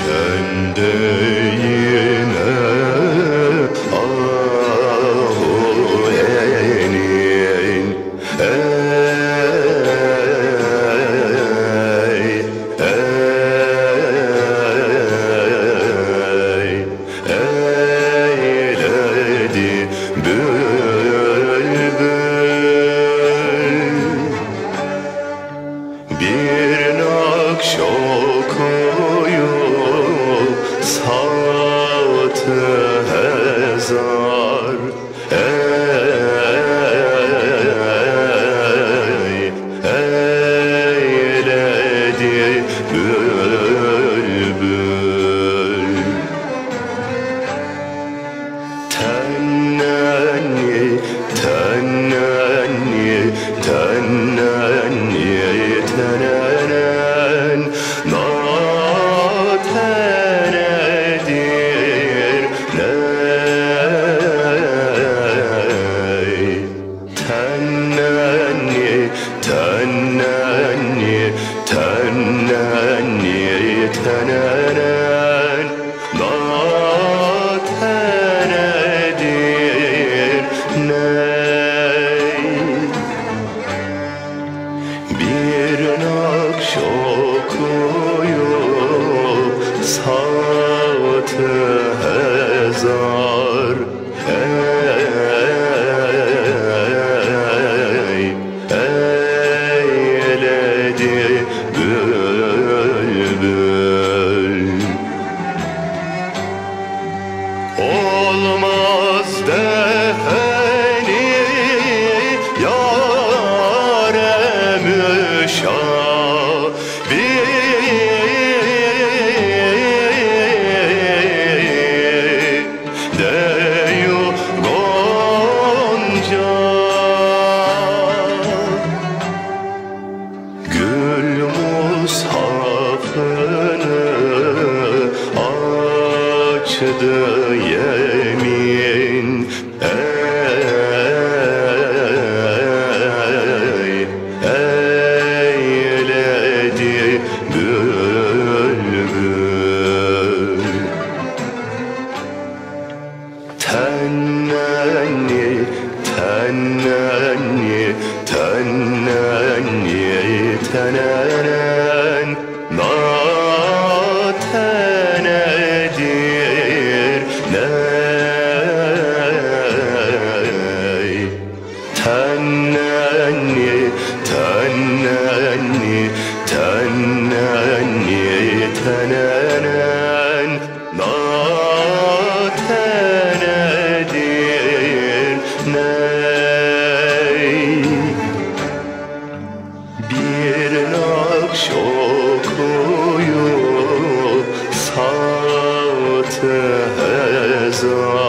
sen de yine ahu enin eyledi bir nakş okuyup saat-ı hezar eyledi bülbül. Tennenni, tennenni, tennenni, tennenen natenedir ney. Tennenni, tennenni, tennenni, tennenen natenedir ney. Bir nakş okuyup saat-ı hezar eyledi bülbül. Olmaz deheni yâre müşâbih deyu gonca. Gül mushafını açtı yemin eyledi bülbül. Tennenni, tennenni, tennenni, tennenen natenedir ney. Tennenni, tennenni, tennenni, tennenen natenedir ney. Bir nakş okuyup saat-ı hezar